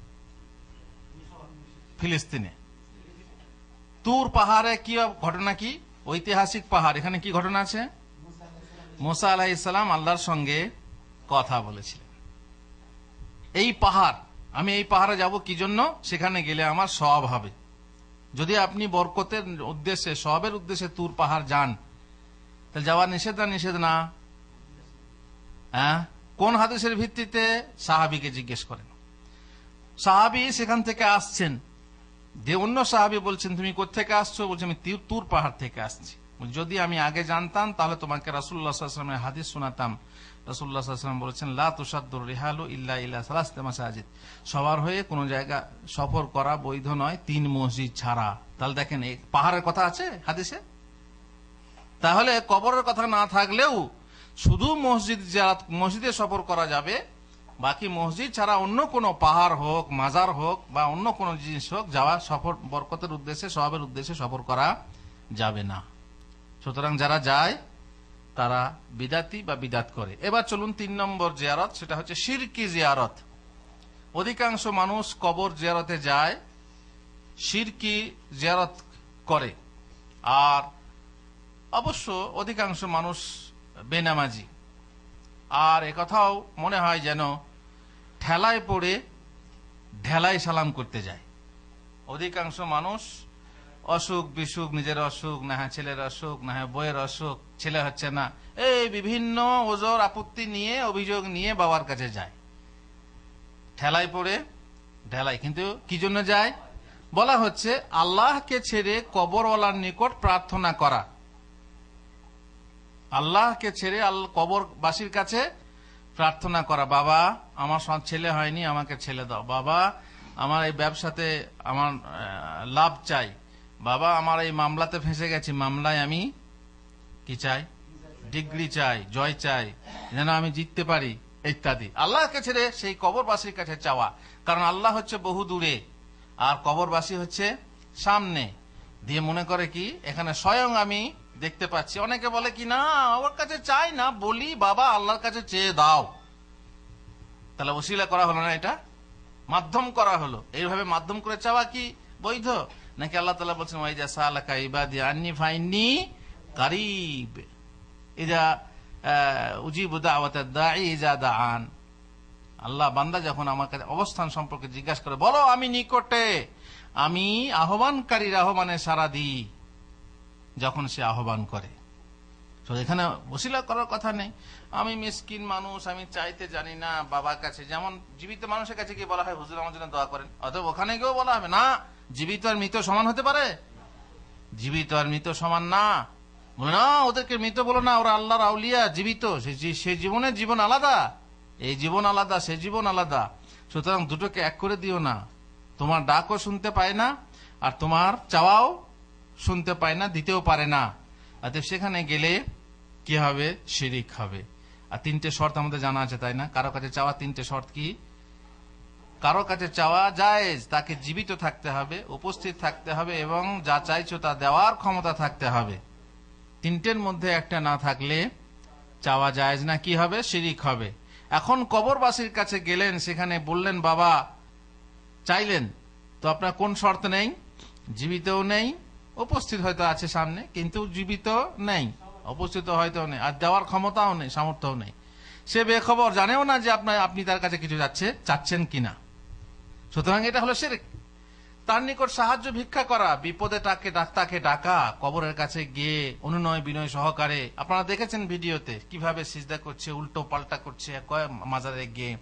ফিলিস্তিনে। তুর পাহাড়ে কি ঘটনা? কি ঐতিহাসিক পাহাড়। এখানে কি ঘটনা আছে? মুসা আলাইহিস সালাম আল্লাহর সঙ্গে কথা বলেছিলেন। এই পাহাড়, আমি এই পাহাড়ে যাব কি জন্য? সেখানে গেলে আমার সওয়াব হবে। যদি আপনি বরকতের উদ্দেশ্যে, সওয়াবের উদ্দেশ্যে তুর পাহাড় যান, তাহলে যাওয়া নিষেধ না নিষেধ না? হ্যাঁ, কোন হাদিসের ভিত্তিতে? সাহাবীকে জিজ্ঞেস করেন। সাহাবী সেখান থেকে আসছেন, যে অন্য সাহাবী বলছেন তুমি কোত্থেকে আসছো? বলছে আমি তুর পাহাড় থেকে আসছি। যদি আমি আগে জানতাম তাহলে তোমাকে রাসূলুল্লাহ সাল্লাল্লাহু আলাইহি ওয়াসাল্লামের হাদিস শোনাতাম। রাসূলুল্লাহ সাল্লাল্লাহু আলাইহি ওয়াসাল্লাম বলেছেন লা তুসাদ্দুর রিহালু ইল্লা ইলা সালাসাতি মাসাজিদ। সবার হয়ে কোন জায়গা সফর করা বৈধ নয় তিন মসজিদ ছাড়া। তাহলে দেখেন এই পাহাড়ের কথা আছে হাদিসে। তাহলে কবরের কথা না থাকলেও শুধু মসজিদ জিয়ারত, মসজিদে সফর করা যাবে। বাকি মসজিদ ছাড়া অন্য কোনো পাহাড় হোক, মাজার হোক বা অন্য কোনো জিনিস হোক, যাওয়া সফর বরকতের উদ্দেশ্যে, সওয়াবের উদ্দেশ্যে সফর করা যাবে না। সুতরাং যারা যায় তারা বিদাতি বা বিদাত করে। এবার চলুন তিন নম্বর জিয়ারত, সেটা হচ্ছে শিরকি জিয়ারত। অধিকাংশ মানুষ কবর জিয়ারতে যায়, শিরকি জিয়ারত করে। আর অবশ্য অধিকাংশ মানুষ বেনামাজি। আর একথাও মনে হয় যেন ঠেলায় পড়ে ঢেলায় সালাম করতে যায়। অধিকাংশ মানুষ অসুখ বিসুখ, নিজের অসুখ, না হয় ছেলের অসুখ, না হয় বইয়ের অসুখ, ছেলে হচ্ছে না, এই বিভিন্ন ওজর আপত্তি নিয়ে, অভিযোগ নিয়ে বাবার কাছে যায়, ঠেলায় পড়ে ঢেলায়। কিন্তু কি জন্য যায়? বলা হচ্ছে আল্লাহকে ছেড়ে কবরওয়ালার নিকট প্রার্থনা করা। আল্লাহকে ছেড়ে কবরবাসীর কাছে প্রার্থনা করা। বাবা আমার ছেলে হয়নি, আমাকে ছেলে দাও। বাবা আমার এই ব্যবসাতে আমার লাভ চাই। বাবা আমার এই মামলাতে ফেঁসে গেছি, মামলায় আমি কি চাই? ডিগ্রি চাই, জয় চাই, যেন আমি জিততে পারি, ইত্যাদি। আল্লাহকে ছেড়ে সেই কবরবাসীর কাছে চাওয়া। কারণ আল্লাহ হচ্ছে বহু দূরে আর কবরবাসী হচ্ছে সামনে। দিয়ে মনে করে কি এখানে স্বয়ং আমি দেখতে পাচ্ছি। অনেকে বলে কি না ওর কাছে চাই না, বলি বাবা আল্লাহর কাছে চেয়ে দাও। তাহলে ওসিলা করা হলো না, এটা মাধ্যম করা হলো। এইভাবে মাধ্যম করে চাওয়া কি বৈধ? নাকি আল্লাহ তাআলা বলছেন ওয়াইজা সালাকা ইবাদি আন্নি ফাইন্নি কারীব ইজা উজিবু দাওয়াতাদ দাঈ ইজা দাআন। আল্লাহ বান্দা যখন আমার কাছে অবস্থান সম্পর্কে জিজ্ঞাসা করে, বলো আমি নিকটে, আমি আহ্বানকারীর আহ্বানে সাড়া দিই যখন সে আহ্বান করে। তো এখানে ওসিলা করার কথা নেই। আমি মিসকিন মানুষ, আমি চাইতে জানি না বাবার কাছে। যেমন জীবিত মানুষের কাছে গিয়ে বলা হয় হুজুর আমার জন্য দোয়া করেন, অতএব ওখানে গিয়েও বলা হবে না। জীবিত আর মৃত সমান হতে পারে? জীবিত আর মৃত সমান না। বলে না ওদেরকে মৃত বলো না, ওরা আল্লাহর আউলিয়া। জীবিত, সে জীবনের জীবন আলাদা, এই জীবন আলাদা, সে জীবন আলাদা। সুতরাং দুটোকে এক করে দিও না। তোমার ডাকও শুনতে পায় না আর তোমার চাওয়াও শুনতে পায় না, দিতেও পারে না। অতএব সেখানে গেলে কি হবে? শিরিক হবে। আর তিনটে শর্ত আমাদের জানা আছে, তাই না? কারো কাছে চাওয়া তিনটে শর্ত কি? কারো কাছে চাওয়া জায়েজ, তাকে জীবিত থাকতে হবে, উপস্থিত থাকতে হবে এবং যা চাইছো তা দেওয়ার ক্ষমতা থাকতে হবে। তিনটের মধ্যে একটা না থাকলে চাওয়া জায়েজ না। কি হবে? শিরিক হবে। এখন কবরবাসীর কাছে গেলেন, সেখানে বললেন বাবা, চাইলেন, তো আপনার কোন শর্ত নেই? জীবিতও নেই, উপস্থিত হয়তো আছে সামনে কিন্তু জীবিত নেই, উপস্থিত হয়তো নেই, আর দেওয়ার ক্ষমতাও নেই, সামর্থ্যও নেই। সে বেখবর, জানেও না যে আপনার আপনি তার কাছে কিছু যাচ্ছে চাচ্ছেন কিনা। সুতরাং এটা হলো শিরক। তার নিকট সাহায্য ভিক্ষা করা, বিপদে তাকে তাকে ডাকা, কবরের কাছে গিয়ে অনুনয় বিনয় সহকারে, আপনারা দেখেছেন ভিডিওতে কিভাবে সিজদা করছে, উল্টো পাল্টা করছে মাজারে গিয়ে।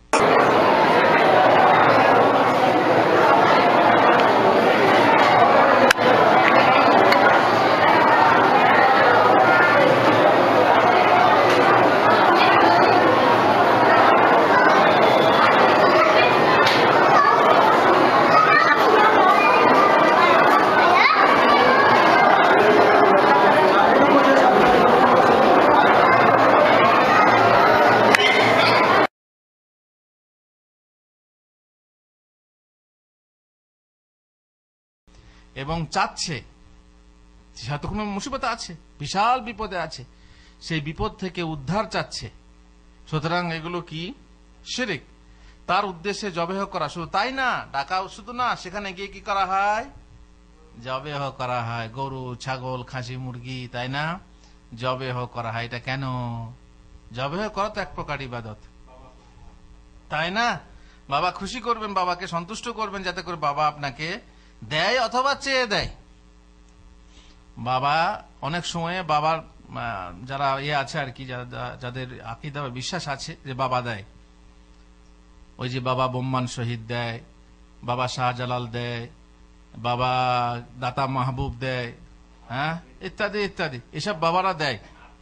এবং চাচ্ছে, হয়তো কোনো মুসিবত আছে, বিশাল বিপদে আছে, সেই বিপদ থেকে উদ্ধার চাচ্ছে। সুতরাং এগুলো কি? শিরক। তার উদ্দেশ্যে জবেহ করা, শুধু তাই না, ডাকা শুধু না, সেখানে গিয়ে কি করা হয়? জবেহ করা হয়, গরু, ছাগল, খাসি, মুরগি, তাই না, জবেহ করা হয়। এটা কেন? জবেহ করা তো এক প্রকার ইবাদত, তাই না? বাবা খুশি করবেন, বাবাকে সন্তুষ্ট করবেন, যাতে করে বাবা আপনাকে দেয় অথবা চেয়ে দেয়। বাবা অনেক সময় বাবার যারা ইয়ে আছে আর কি, যাদের আকীদা বা বিশ্বাস আছে যে বাবা দেয়, ওই যে বাবা বোম্মান শহীদ দেয়, বাবা শাহজালাল দেয়, বাবা দাতা মাহবুব দেয়, হ্যাঁ, ইত্যাদি ইত্যাদি, এসব বাবারা দেয়।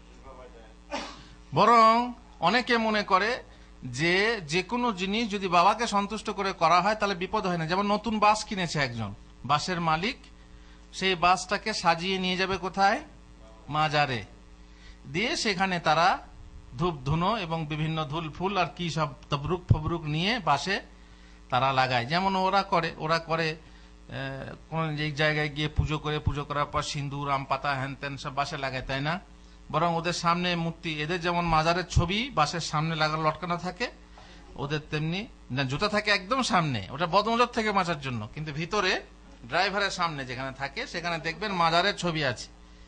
বরং অনেকে মনে করে যে যে কোনো জিনিস যদি বাবাকে সন্তুষ্ট করে করা হয় তাহলে বিপদ হয় না। যেমন নতুন বাস কিনেছে একজন, বাসের মালিক, সেই বাসটাকে সাজিয়ে নিয়ে যাবে কোথায়? মাজারে, দিয়ে সেখানে তারা ধূপ ধুনো এবং বিভিন্ন ধুল ফুল আর কি সব তবরুক ফবরুক নিয়ে বাসে তারা লাগায়। যেমন ওরা করে ওরা করে কোন এক জায়গায় গিয়ে পুজো করে, পুজো করার পর সিন্দুর, আম পাতা, হ্যান ত্যান সব বাসে লাগায়, তাই না? বরং ওদের সামনে মূর্তি, এদের যেমন মাজারের ছবি বাসের সামনে লাগা লটকানো থাকে, ওদের তেমনি না, জুতা থাকে একদম সামনে, ওটা বদনজর থেকে বাঁচার জন্য, কিন্তু ভিতরে ড্রাইভারের সামনে যেখানে থাকে সেখানে দেখবেন মাজারের ছবি আছে।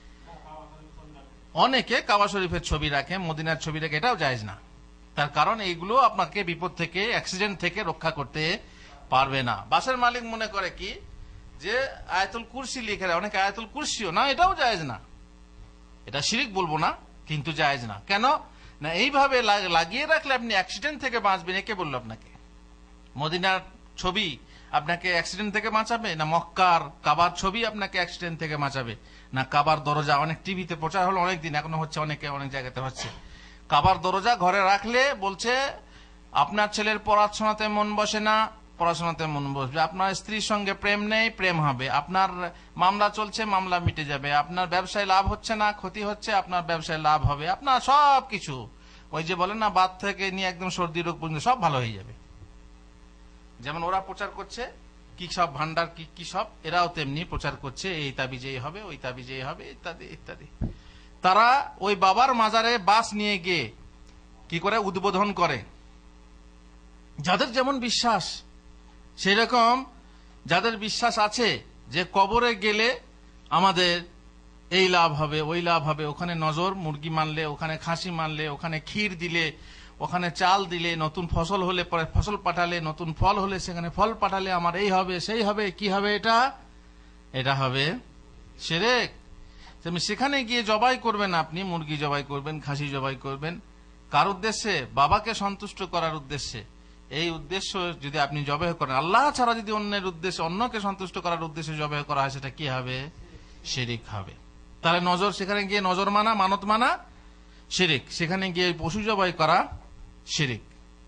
অনেকে কাবা শরীফের ছবি রাখে, মদিনার ছবি রাখে, এটাও জায়েজ না। তার কারণ এইগুলো আপনাকে বিপদ থেকে, অ্যাক্সিডেন্ট থেকে রক্ষা করতে পারবে না। বাসের মালিক মনে করে কি যে আয়াতুল কুরসি লিখে রাখে, অনেকে আয়াতুল কুরসিও না, এটাও জায়েজ না। এটা শিরক বলবো না, কিন্তু জায়েজ না। কেন না? এইভাবে লাগিয়ে রাখলে আপনি অ্যাক্সিডেন্ট থেকে বাঁচবেন। একে বললো আপনাকে? মদিনার ছবি আপনাকে অ্যাক্সিডেন্ট থেকে বাঁচাবে না মক্কার কাবার ছবি আপনাকে অ্যাক্সিডেন্ট থেকে বাঁচাবে? না কাবার দরজা, অনেক টিভিতে প্রচার হলো অনেকদিন, এখনো হচ্ছে, অনেকে অনেক জায়গাতে হচ্ছে, কাবার দরজা ঘরে রাখলে বলছে আপনার ছেলের পড়াশোনাতে মন বসে না, পড়াশোনাতে মন বসবে, আপনার স্ত্রীর সঙ্গে প্রেম নেই, প্রেম হবে, আপনার মামলা চলছে, মামলা মিটে যাবে, আপনার ব্যবসায় লাভ হচ্ছে না, ক্ষতি হচ্ছে, আপনার ব্যবসায় লাভ হবে, আপনার সব কিছু, ওই যে বলেন না, বাত থেকে নিয়ে একদম সর্দি রোগ পর্যন্ত সব ভালো হয়ে যাবে। যেমন ওরা প্রচার করছে কি সব ভান্ডার, কি কি সব, এরাও তেমনি প্রচার করছে এই তাবিজেই হবে, ওই তাবিজেই হবে, ইত্যাদি ইত্যাদি। তারা ওই বাবার মাজারে বাস নিয়ে গিয়ে কি করে উদ্বোধন করে। যাদের যেমন বিশ্বাস, সেই রকম যাদের বিশ্বাস আছে যে কবরে গেলে আমাদের এই লাভ হবে, ওই লাভ হবে, ওখানে নজর মুরগি মানলে, ওখানে খাসি মানলে, ওখানে ক্ষীর দিলে, ওখানে চাল দিলে, নতুন ফসল হলে পরে ফসল পাঠালে, নতুন ফল হলে সেখানে ফল পাঠালে আমার এই হবে, সেই হবে, কি হবে, এটা এটা হবে শিরক। সেখানে গিয়ে জবাই করবেন, আপনি মুরগি জবাই করবেন, খাসি জবাই করবেন, কার উদ্দেশ্যে? বাবাকে সন্তুষ্ট করার উদ্দেশ্যে। এই উদ্দেশ্য যদি আপনি জবাই করেন, আল্লাহ ছাড়া যদি অন্যের উদ্দেশ্যে, অন্যকে সন্তুষ্ট করার উদ্দেশ্যে জবাই করা হয়, সেটা কি হবে? শিরক হবে। তাহলে নজর, সেখানে গিয়ে নজর মানা, মানত মানা শিরক, সেখানে গিয়ে পশু জবাই করা শিরক।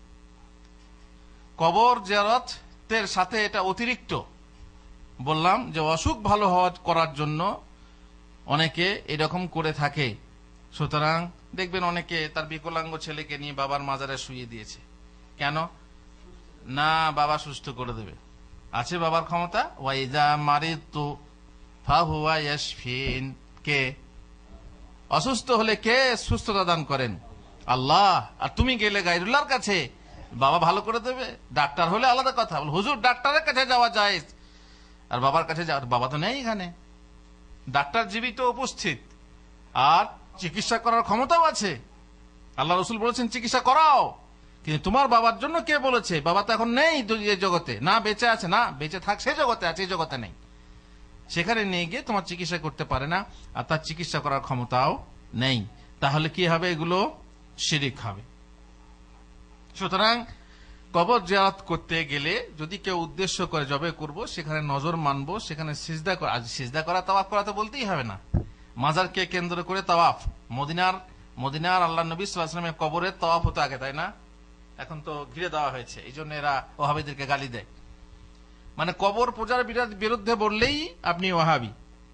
কবর জিয়ারতের সাথে এটা অতিরিক্ত বললাম যে অসুখ ভালো হওয়া করার জন্য অনেকে এরকম করে থাকে। সুতরাং দেখবেন অনেকে তার বিকলাঙ্গ ছেলেকে নিয়ে বাবার মাজারে শুইয়ে দিয়েছে। কেন না? বাবা সুস্থ করে দেবে, আছে বাবার ক্ষমতা। ওয়াইজা মারিতু ফাহুয়া ইয়াশফিন, কে অসুস্থ হলে কে সুস্থতা দান করেন? আল্লাহ। আর তুমি গেলে গায়রুল্লাহর কাছে, বাবা ভালো করে দেবে। ডাক্তার হলে আলাদা কথা, হুজুর ডাক্তারের কাছে যাওয়া যায়, আর বাবার কাছে যাওয়ার, বাবা তো নেই এখানে, ডাক্তার জীবিত উপস্থিত, আর চিকিৎসা করার ক্ষমতাও আছে। আল্লাহ রসুল বলেছেন চিকিৎসা করাও, কিন্তু তোমার বাবার জন্য কে বলেছে? বাবা তো এখন নেই এই জগতে, না বেঁচে আছে, না বেঁচে থাক সে জগতে আছে, এই জগতে নেই। সেখানে নিয়ে গিয়ে তোমার চিকিৎসা করতে পারে না, আর তার চিকিৎসা করার ক্ষমতাও নেই। তাহলে কি হবে? এগুলো শিরিক হবে। সুতরাং কবর জিয়ারত করতে গেলে যদি কেউ উদ্দেশ্য করে জবে করব, সেখানে নজর মানবো, সেখানে সিজদা করা, আজ সিজদা করা তাওয়াফ করা তো বলতেই হবে না। মাজারকে কেন্দ্র করে তাওয়াফ, মদিনার মদিনার আল্লাহ নবী সাল্লাল্লাহু আলাইহি ওয়াসাল্লামের কবরের তাওয়াফ হতো আগে, তাই না? এখন তো ঘিরে দেওয়া হয়েছে, এই জন্য এরা ওয়াহাবিদেরকে গালি দেয়। মানে কবর পূজার বিরুদ্ধে বললেই আপনি ওয়াহাবি,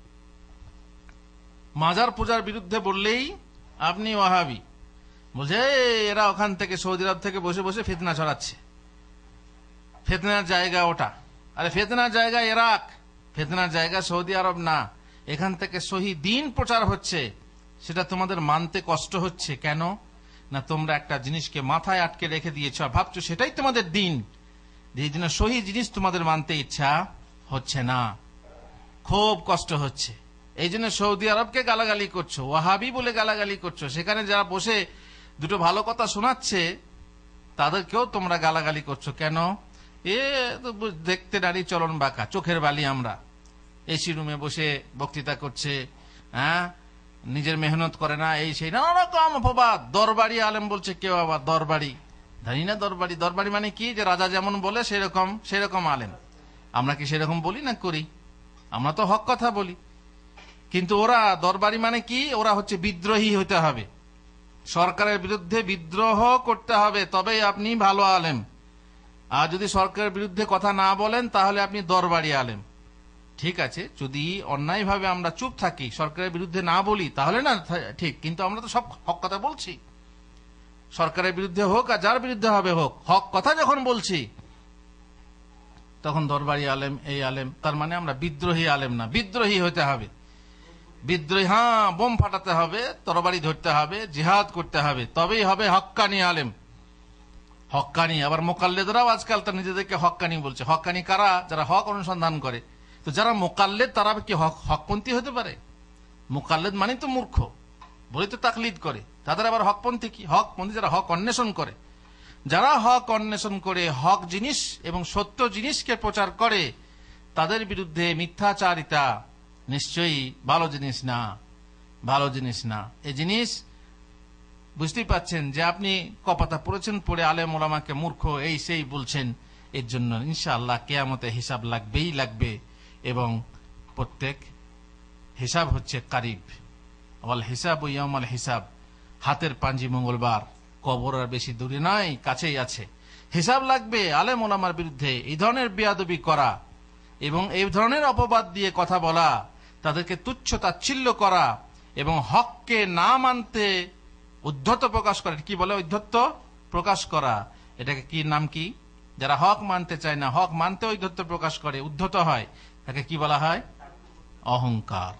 মাজার পূজার বিরুদ্ধে বললেই আপনি ওয়াহাবি। বুঝে এরা ওখান থেকে সৌদি আরব থেকে বসে বসে ফিতনা ছড়াচ্ছে। ফিতনার জায়গা ওটা, আরে ফিতনার জায়গা ইরাক, ফিতনার জায়গা সৌদি আরব না। এখান থেকে সহি দিন প্রচার হচ্ছে, সেটা তোমাদের মানতে কষ্ট হচ্ছে কেন? না তোমরা একটা জিনিসকে মাথায় আটকে রেখে দিয়েছ, ভাবছো সেটাই তোমাদের দিন, এই জন্য সহি জিনিস তোমাদের মানতে ইচ্ছা হচ্ছে না, খুব কষ্ট হচ্ছে। এই জন্য সৌদি আরবকে গালাগালি করছো, ওয়াহাবি বলে গালাগালি করছো। সেখানে যারা বসে দুটো ভালো কথা শোনাচ্ছে তাদেরকেও তোমরা গালাগালি করছো কেন? এ দেখতে নারী চলন বাঁকা, চোখের বালি আমরা, এসি রুমে বসে বক্তৃতা করছে, হ্যাঁ নিজের মেহনত করে না, এই সেই নানা রকম অপবাদ। দরবারি আলেম বলছে কেউ, আবার দরবারি, জানি না দরবারি, দরবারি মানে কি? যে রাজা যেমন বলে সেরকম সেরকম আলেম। আমরা কি সেরকম বলি না করি? আমরা তো হক কথা বলি, কিন্তু ওরা দরবারি মানে কি? ওরা হচ্ছে বিদ্রোহী হতে হবে, সরকারের বিরুদ্ধে বিদ্রোহ করতে হবে, তবেই আপনি ভালো আলেম। আর যদি সরকারের বিরুদ্ধে কথা না বলেন তাহলে আপনি দরবারি আলেম। ঠিক আছে, যদি অন্যায়ভাবে আমরা চুপ থাকি, সরকারের বিরুদ্ধে না বলি, তাহলে না ঠিক, কিন্তু আমরা তো সব হক কথা বলছি, সরকারের বিরুদ্ধে হোক আর যার বিরুদ্ধে হবে হোক, হক কথা যখন বলছি তখন দরবারি আলেম, এই আলেম, তার মানে আমরা বিদ্রোহী আলেম না, বিদ্রোহী হতে হবে। বিদ্রোহী, হ্যাঁ বোম ফাটাতে হবে, তরবারি ধরতে হবে, জিহাদ করতে হবে, তবেই হবে হক্কানি আলেম। হক্কানি, আবার মোকাল্লেদরাও আজকাল তার নিজেদেরকে হক্কানি বলছে। হক্কানি কারা? যারা হক অনুসন্ধান করে। তো যারা মোকাল্লেদ তারা কি হক হকপন্থী হতে পারে? মোকাল্লেদ মানে তো মূর্খ, বলে তো তাকলিদ করে, তাদের আবার হকপন্থী কি? হকপন্থী যারা হক অন্বেষণ করে, যারা হক অন্বেষণ করে হক জিনিস এবং সত্য জিনিসকে প্রচার করে, তাদের বিরুদ্ধে মিথ্যাচারিতা নিশ্চয়ই ভালো জিনিস না, ভালো জিনিস না। এই জিনিস বুঝতেই পাচ্ছেন যে আপনি কপাতা পড়েছেন, পড়ে আলেম ওলামাকে মূর্খ এই সেই বলছেন, এর জন্য ইনশাআল্লাহ কিয়ামতে হিসাব লাগবেই লাগবে, এবং প্রত্যেক হিসাব হচ্ছে কারিব, ওয়াল হিসাব ইয়াউমাল হিসাব, হাতের পাঞ্জি মঙ্গলবার, কবর আর বেশি দূরে নয়, কাছেই আছে। হিসাব লাগবে। আলেম ওলামার বিরুদ্ধে এই ধরনের বেয়াদবি করা এবং এই ধরনের অপবাদ দিয়ে কথা বলা, তাদেরকে তুচ্ছ তাচ্ছিল্য করা এবং হককে না মানতে উদ্ধত প্রকাশ করা, কি বলে উদ্ধত প্রকাশ করা, এটাকে কি নাম কি? যারা হক মানতে চায় না, হক মানতে উদ্ধত প্রকাশ করে, উদ্ধত হয়, তাকে কি বলা হয়? অহংকার।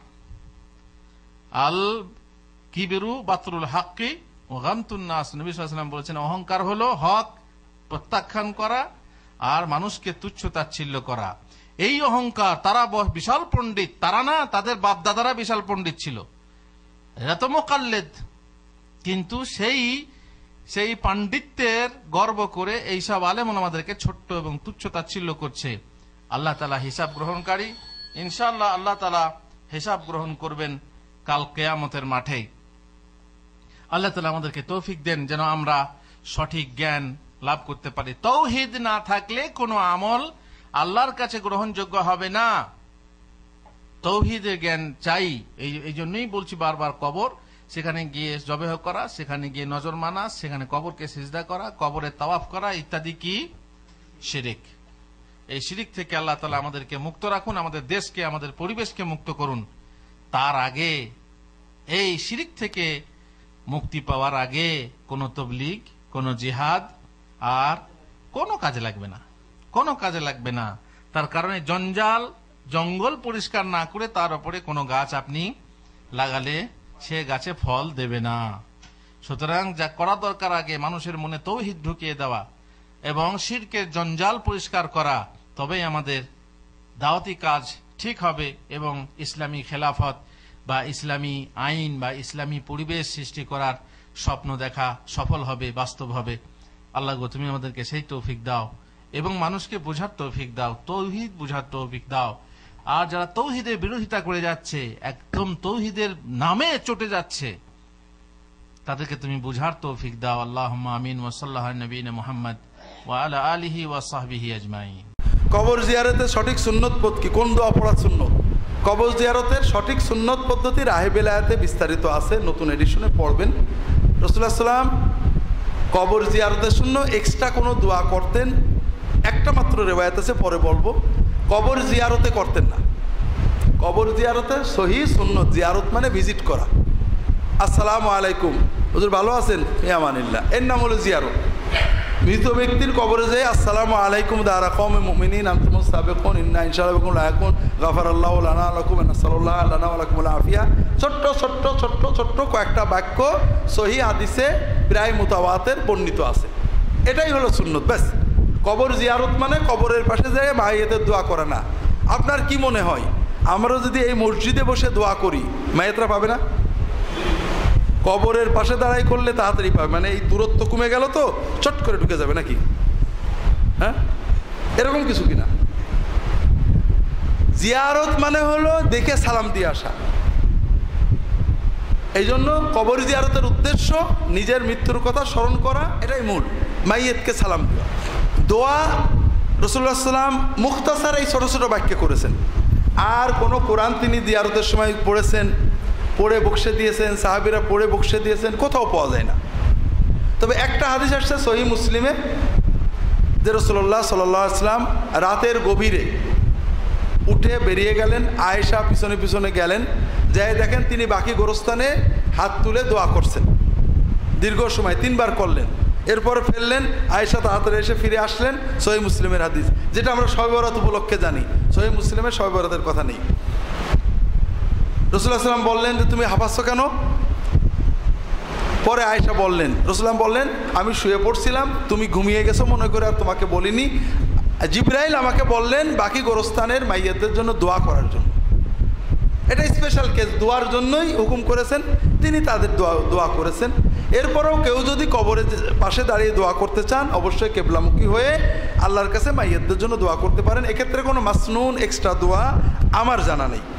আল কিবিরু বাতরুল হাক্কি ও গামতুন নাস, নবী সাল্লাল্লাহু আলাইহি ওয়াসাল্লাম বলেছেন অহংকার হলো হক প্রত্যাখ্যান করা আর মানুষকে তুচ্ছ তাচ্ছিল্য করা। এই অহংকার, তারা বিশাল পণ্ডিত, তারা না, তাদের বাপ দাদারা বিশাল পণ্ডিত ছিল, এরা তো মোকাল্লেদ, কিন্তু সেই সেই পাণ্ডিত্যের গর্ব করে এইসব আলেম ওলামাদেরকে ছোট্ট এবং তুচ্ছ তাচ্ছিল্য করছে। আল্লাহ তাআলা হিসাব গ্রহণকারী, ইনশাআল্লাহ আল্লাহ তাআলা হিসাব গ্রহণ করবেন কাল কিয়ামতের মাঠে। আল্লাহ তাআলা আমাদেরকে তৌফিক দেন যেন আমরা সঠিক জ্ঞান লাভ করতে পারি। তাওহীদ না থাকলে কোনো আমল আল্লাহর কাছে গ্রহণযোগ্য হবে না। তাওহীদের জ্ঞান চাই। এই এই জন্যই বলছি বারবার, কবর, সেখানে গিয়ে জবেহ করা, সেখানে গিয়ে নজর মানা, সেখানে কবরকে সিজদা করা, কবরে তাওয়াফ করা ইত্যাদি কি শিরিক। এই শিরিক থেকে আল্লাহ তাআলা আমাদেরকে মুক্ত রাখুন, আমাদের দেশকে, আমাদের পরিবেশকে মুক্ত করুন। তার আগে, এই শিরিক থেকে মুক্তি পাওয়ার আগে কোনো তবলিগ, কোনো জিহাদ আর কোনো কাজে লাগবে না, কোনো কাজে লাগবে না। তার কারণে জঞ্জাল, জঙ্গল পরিষ্কার না করে তার উপরে কোনো গাছ আপনি লাগালে সে গাছে ফল দেবে না। সুতরাং যা করা দরকার, আগে মানুষের মনে তাওহীদ ঢুকিয়ে দেওয়া এবং শিরকের জঞ্জাল পরিষ্কার করা, তবেই আমাদের দাওয়াতি কাজ ঠিক হবে এবং ইসলামী খেলাফত বা ইসলামী আইন বা ইসলামী পরিবেশ সৃষ্টি করার স্বপ্ন দেখা সফল হবে, বাস্তব হবে। আল্লাহ গো তুমি আমাদেরকে সেই তৌফিক দাও এবং মানুষকে বোঝার তৌফিক দাও, তৌহিদ বোঝার তৌফিক দাও। আর যারা তৌহিদের বিরোধিতা করে যাচ্ছে, একদম তৌহিদের নামে চটে যাচ্ছে, তাদেরকে তুমি বুঝার তৌফিক দাও। আল্লাহুম্মা আমিন ওয়া সাল্লাল্লাহু আলা নবিয়িনা মুহাম্মদ ওয়া আলা আলিহি ওয়া সাহবিহি আজমাইন। কবর জিয়ারতের সঠিক সুন্নত পথ কি? কোন দোয়া পড়া সুন্নত? কবর জিয়ারতের সঠিক সুন্নত পদ্ধতি রাহে বেলায়েতে বিস্তারিত আছে, নতুন এডিশনে পড়বেন। রাসূলুল্লাহ সাল্লাম কবর জিয়ারতের জন্য এক্সট্রা কোনো দোয়া করতেন একটা মাত্র রিওয়ায়াত আছে, পরে বলবো। কবর জিয়ারতে করতেন না। কবর জিয়ারতে সহি সুন্নত, জিয়ারত মানে ভিজিট করা। আসসালামু আলাইকুম, হুজুর ভালো আছেন? ইয়ামানিল্লাহ, এর নাম হলো জিয়ারত। মৃত ব্যক্তির কবরে যায় আসসালামু আলাইকুম দারা কওমে মুমিনিন আনতুমুস সাবিকুন ইন্না ইনশাআল্লাহ বিকুম লায়াকুন গাফারাল্লাহু লানা লাকুম ওয়া নাসাল্লাল্লাহু লানা ওয়া লাকুমুল আফিয়া। ছোট্ট ছোট্ট ছোট্ট ছোট্ট কয়েকটা বাক্য সহি হাদিসে প্রায় মুতাওয়াতির বর্ণিত আছে। এটাই হলো সুন্নত, ব্যাস। কবর জিয়ারত মানে কবরের পাশে যেয়ে মাইয়েতের দোয়া করে না। আপনার কি মনে হয় আমরা যদি এই মসজিদে বসে দোয়া করি মাইয়েতরা পাবে না? কবরের পাশে দাঁড়াই করলে তাড়াতাড়ি পাবে, মানে এই দূরত্ব কমে গেল তো চট করে ঢুকে যাবে নাকি? হ্যাঁ, এরকম কিছু কিনা? জিয়ারত মানে হলো দেখে সালাম দিয়ে আসা। এই জন্য কবর জিয়ারতের উদ্দেশ্য নিজের মৃত্যুর কথা স্মরণ করা, এটাই মূল। মাইয়েতকে সালাম দেওয়া। দোয়া রাসূলুল্লাহ সাল্লাম মুখতাসার এই ছোট ছোট বাক্যে করেছেন। আর কোনো কোরআন তিনি জিয়ারতের সময় পড়েছেন, পড়ে বকশে দিয়েছেন, সাহাবীরা পড়ে বকশে দিয়েছেন, কোথাও পাওয়া যায় না। তবে একটা হাদিস আসছে সহিহ মুসলিমে যে রাসূলুল্লাহ সাল্লাল্লাহু আলাইহি ওয়াসাল্লাম রাতের গভীরে উঠে বেরিয়ে গেলেন, আয়েশা পিছনে পিছনে গেলেন, যাই দেখেন তিনি বাকি গোরস্থানে হাত তুলে দোয়া করছেন দীর্ঘ সময়, তিনবার করলেন। এরপরে ফেললেন, আয়েশা তাড়াতাড়ি এসে ফিরে আসলেন। সহিহ মুসলিমের হাদিস, যেটা আমরা শবে বরাত উপলক্ষে জানি। সহিহ মুসলিমের শবে বরাতের কথা নেই। রাসূলুল্লাহ সাল্লাম বললেন যে তুমি হাঁপাচ্ছ কেন? পরে আয়েশা বললেন, রাসূলুল্লাহ বললেন আমি শুয়ে পড়ছিলাম, তুমি ঘুমিয়ে গেছো মনে করে আর তোমাকে বলিনি। জিবরাইল আমাকে বললেন বাকি গোরস্থানের মাইয়াতদের জন্য দোয়া করার জন্য। এটা স্পেশাল কেস, দোয়ার জন্যই হুকুম করেছেন তিনি, তাদের দোয়া দোয়া করেছেন। এরপরেও কেউ যদি কবরের পাশে দাঁড়িয়ে দোয়া করতে চান অবশ্যই কেবলামুখী হয়ে আল্লাহর কাছে মাইয়াতদের জন্য দোয়া করতে পারেন। এক্ষেত্রে কোনো মাসনুন এক্সট্রা দোয়া আমার জানা নেই।